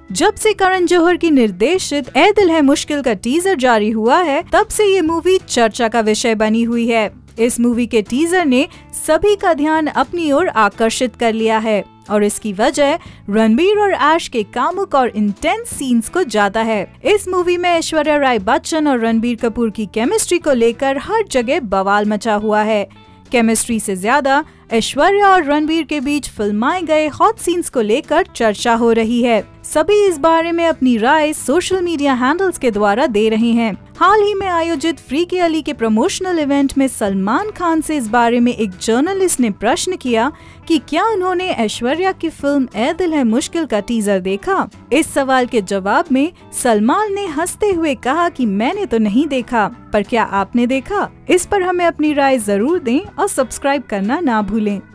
जब से करण जौहर की निर्देशित ए दिल है मुश्किल का टीजर जारी हुआ है, तब से ये मूवी चर्चा का विषय बनी हुई है। इस मूवी के टीजर ने सभी का ध्यान अपनी ओर आकर्षित कर लिया है और इसकी वजह रणबीर और ऐश के कामुक और इंटेंस सीन्स को जाता है। इस मूवी में ऐश्वर्या राय बच्चन और रणबीर कपूर की केमिस्ट्री को लेकर हर जगह बवाल मचा हुआ है। केमिस्ट्री से ज्यादा ऐश्वर्या और रणबीर के बीच फिल्माए गए हॉट सीन्स को लेकर चर्चा हो रही है। सभी इस बारे में अपनी राय सोशल मीडिया हैंडल्स के द्वारा दे रहे हैं। हाल ही में आयोजित फ्रीकी अली के प्रमोशनल इवेंट में सलमान खान से इस बारे में एक जर्नलिस्ट ने प्रश्न किया कि क्या उन्होंने ऐश्वर्या की फिल्म ए दिल है मुश्किल का टीजर देखा। इस सवाल के जवाब में सलमान ने हंसते हुए कहा कि मैंने तो नहीं देखा, पर क्या आपने देखा? इस पर हमें अपनी राय जरूर दें और सब्सक्राइब करना ना भूलें।